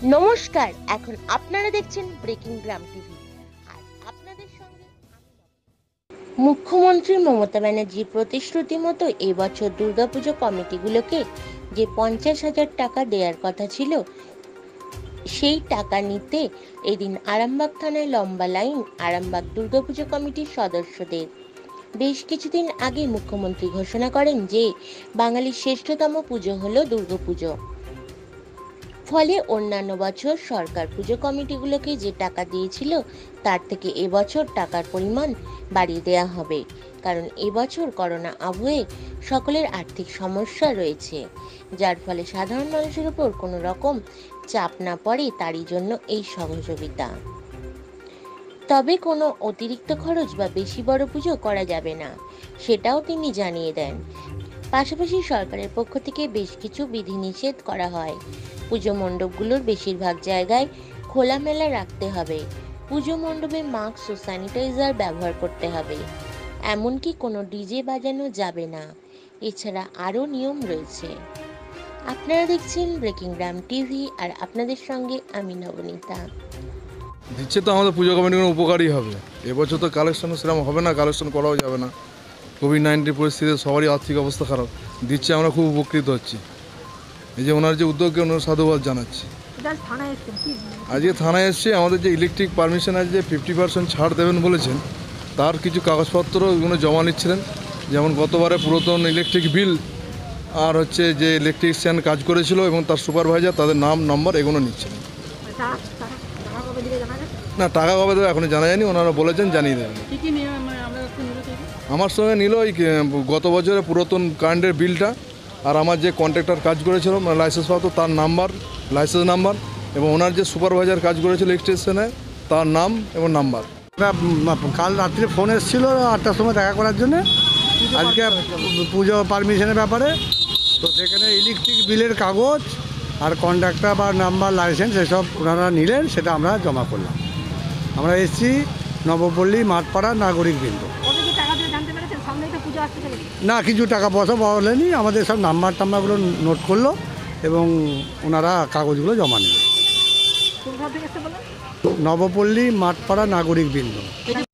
নমস্কার, এখন আপনারা দেখছেন ব্রেকিং গ্রাম টিভি। আর আপনাদের সঙ্গে মুখ্যমন্ত্রী মমতা ব্যানার্জির প্রতিশ্রুতি মতো এবছর দুর্গাপুজো কমিটিগুলোকে যে 50,000 টাকা দেওয়ার কথা ছিল, সেই টাকা নিতে এদিন আরামবাগ থানায় লম্বা লাইন আরামবাগ দুর্গাপুজো কমিটির সদস্যদের। বেশ কিছুদিন আগে মুখ্যমন্ত্রী ঘোষণা করেন যে বাঙালির শ্রেষ্ঠতম পুজো হলো দুর্গাপুজো। ফলে অন্যান্য বছর সরকার পুজো কমিটিগুলোকে যে টাকা দিয়েছিল তার থেকে এবছর টাকার পরিমাণ বাড়িয়ে দেওয়া হবে, কারণ এবছর করোনা আবহে সকলের আর্থিক সমস্যা রয়েছে, যার ফলে সাধারণ মানুষের উপর কোনো রকম চাপ না পড়ে, তারই জন্য এই সহযোগিতা। তবে কোনো অতিরিক্ত খরচ বা বেশি বড় পুজো করা যাবে না, সেটাও তিনি জানিয়ে দেন। পাশাপাশি সরকারের পক্ষ থেকে বেশ কিছু বিধিনিষেধ করা হয়। পুজো মণ্ডপগুলোর বেশিরভাগ জায়গায় খোলামেলা রাখতে হবে, পুজো মণ্ডপে মাস্ক ও স্যানিটাইজার ব্যবহার করতে হবে, এমনকি কোনো ডিজে বাজানো যাবে না। এছাড়া আরও নিয়ম রয়েছে। আপনারা দেখছেন ব্রেকিং গ্রাম টিভি, আর আপনাদের সঙ্গে আমি নবনীতা। দিচ্ছে তো আমাদের পুজো কমিটিগুলো উপকারই হবে। এবছর তো কালেকশন সেরকম হবে না, কালেকশন করাও যাবে না। কোভিড-19 পরিস্থিতিতে সবারই আর্থিক অবস্থা খারাপ, দিচ্ছে আমরা খুব উপকৃত হচ্ছি। এই যে ওনার যে উদ্যোগকে ওনার সাধুবাদ জানাচ্ছি। আজকে থানায় এসছে, আমাদের যে ইলেকট্রিক পারমিশন আছে যে 50% ছাড় দেবেন বলেছেন, তার কিছু কাগজপত্র ওগুলো জমা নিচ্ছিলেন। যেমন গতবারে পুরাতন ইলেকট্রিক বিল আর হচ্ছে যে ইলেকট্রিশিয়ান কাজ করেছিল এবং তার সুপারভাইজার, তাদের নাম নম্বর এগুলো নিচ্ছিলেন। না, টাকা কবে দেবে এখনো জানা যায়নি, ওনারা বলেছেন জানিয়ে দেবেন। আমার সঙ্গে নিল ওই গত বছরের পুরাতন কারেন্টের বিলটা, আর আমার যে কন্ট্রাক্টর কাজ করেছিল লাইসেন্স পাতো তার নাম্বার, লাইসেন্স নাম্বার, এবং ওনার যে সুপারভাইজার কাজ করেছিল স্টেশনে তার নাম এবং নাম্বার। কাল রাত্রে ফোন এসেছিলো 8টার সময় দেখা করার জন্য আজকে পুজো পারমিশনের ব্যাপারে। তো সেখানে ইলেকট্রিক বিলের কাগজ আর কন্ট্রাক্টর বা নাম্বার, লাইসেন্স এসব ওনারা নিলেন, সেটা আমরা জমা করলাম। আমরা এসেছি নবপল্লী মাঠপাড়া নাগরিক বৃন্দ। না, কিছু টাকা পয়সা বলেনি, আমাদের সব নাম্বার টাম্বারগুলো নোট করলো এবং ওনারা কাগজগুলো জমা নিল। নবপল্লী মাঠপাড়া নাগরিক বৃন্দ।